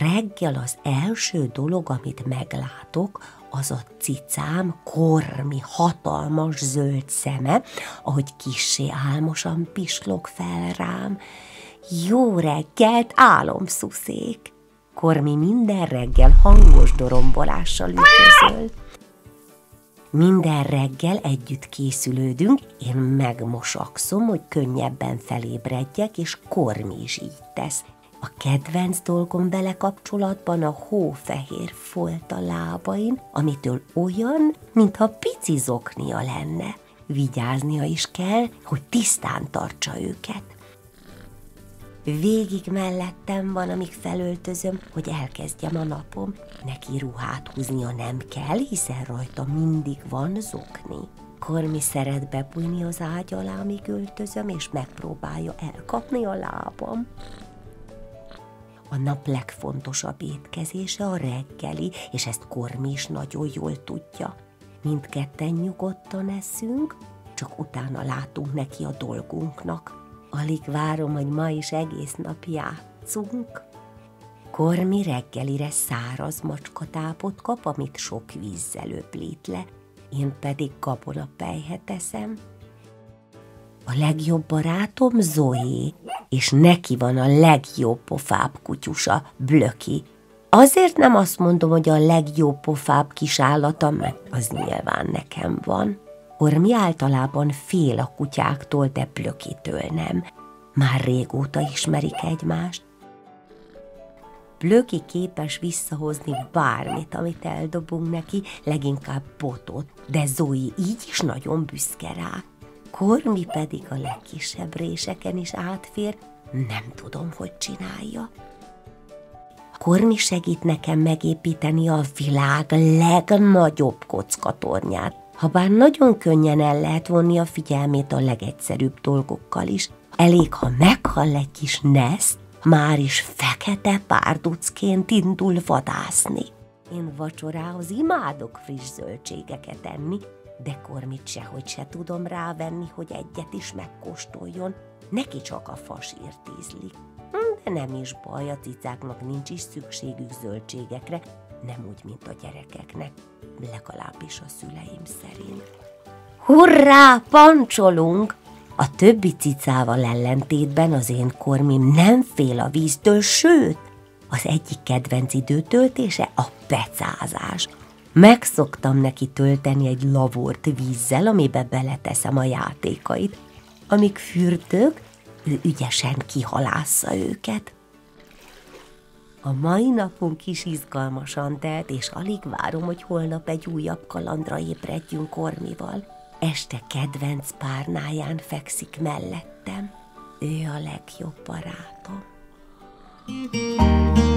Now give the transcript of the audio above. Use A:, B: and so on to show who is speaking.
A: reggel az első dolog, amit meglátok, az a cicám Kormi hatalmas zöld szeme, ahogy kissé álmosan pislog fel rám. Jó reggelt, álomszuszék! Kormi minden reggel hangos dorombolással üdvözöl. Minden reggel együtt készülődünk, én megmosakszom, hogy könnyebben felébredjek, és Kormi is így tesz. A kedvenc dolgom vele kapcsolatban a hófehér folt a lábain, amitől olyan, mintha pici zoknia lenne. Vigyáznia is kell, hogy tisztán tartsa őket. Végig mellettem van, amíg felöltözöm, hogy elkezdjem a napom. Neki ruhát húznia nem kell, hiszen rajta mindig van zokni. Kormi szeret bebújni az ágy alá, amíg öltözöm, és megpróbálja elkapni a lábam. A nap legfontosabb étkezése a reggeli, és ezt Kormi is nagyon jól tudja. Mindketten nyugodtan eszünk, csak utána látunk neki a dolgunknak. Alig várom, hogy ma is egész nap játszunk. Kormi reggelire száraz macskatápot kap, amit sok vízzel öblít le, én pedig gabonapelyhet eszem. A legjobb barátom Zoé, és neki van a legjobb pofább kutyusa, Blöki. Azért nem azt mondom, hogy a legjobb pofább kisállata, mert az nyilván nekem van. Kormi általában fél a kutyáktól, de Blökitől nem. Már régóta ismerik egymást. Blöki képes visszahozni bármit, amit eldobunk neki, leginkább botot, de Zoe így is nagyon büszke rá. Kormi pedig a legkisebb réseken is átfér, nem tudom, hogy csinálja. Kormi segít nekem megépíteni a világ legnagyobb kockatornyát, habár nagyon könnyen el lehet vonni a figyelmét a legegyszerűbb dolgokkal is. Elég, ha meghall egy kis neszt, már is fekete párducként indul vadászni. Én vacsorához imádok friss zöldségeket enni, de Kormit sehogy se tudom rávenni, hogy egyet is megkóstoljon. Neki csak a fasírt ízlik. De nem is baj, a cicáknak nincs is szükségük zöldségekre, nem úgy, mint a gyerekeknek, legalábbis a szüleim szerint. Hurrá, pancsolunk! A többi cicával ellentétben az én Kormim nem fél a víztől, sőt, az egyik kedvenc időtöltése a pecázás. Megszoktam neki tölteni egy lavort vízzel, amibe beleteszem a játékait. Amíg fürdök, ő ügyesen kihalásza őket. A mai napunk is izgalmasan telt, és alig várom, hogy holnap egy újabb kalandra ébredjünk Kormival. Este kedvenc párnáján fekszik mellettem. Ő a legjobb barátom.